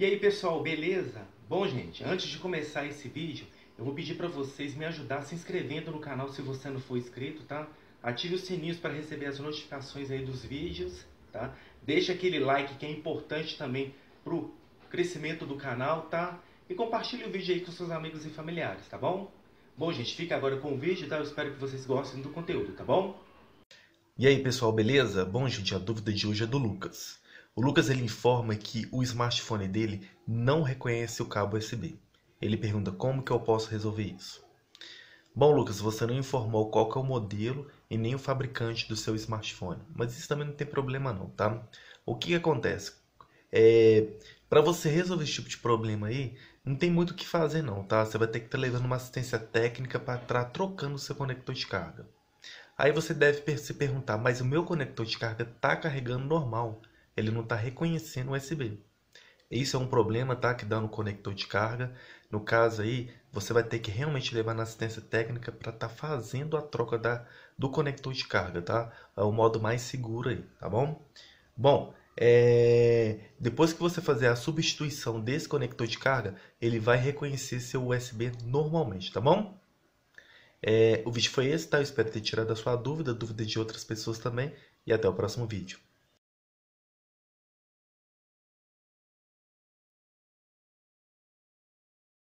E aí pessoal, beleza? Bom gente, antes de começar esse vídeo, eu vou pedir para vocês me ajudar se inscrevendo no canal se você não for inscrito, tá? Ative os sininhos para receber as notificações aí dos vídeos, tá? Deixa aquele like que é importante também pro crescimento do canal, tá? E compartilhe o vídeo aí com seus amigos e familiares, tá bom? Bom gente, fica agora com o vídeo, tá? Eu espero que vocês gostem do conteúdo, tá bom? E aí pessoal, beleza? Bom gente, a dúvida de hoje é do Lucas. O Lucas ele informa que o smartphone dele não reconhece o cabo USB. Ele pergunta como que eu posso resolver isso. Bom Lucas, você não informou qual que é o modelo e nem o fabricante do seu smartphone, mas isso também não tem problema não, tá? O que acontece? Para você resolver esse tipo de problema aí, não tem muito o que fazer não, tá? Você vai ter que estar levando uma assistência técnica para estar trocando o seu conector de carga. Aí você deve se perguntar, mas o meu conector de carga está carregando normal, ele não está reconhecendo o USB. Isso é um problema, tá, que dá no conector de carga. No caso aí, você vai ter que realmente levar na assistência técnica para estar fazendo a troca do conector de carga, tá? É o modo mais seguro aí, tá bom? Bom, depois que você fazer a substituição desse conector de carga, ele vai reconhecer seu USB normalmente, tá bom? O vídeo foi esse, tá? Eu espero ter tirado a sua dúvida, dúvida de outras pessoas também. E até o próximo vídeo.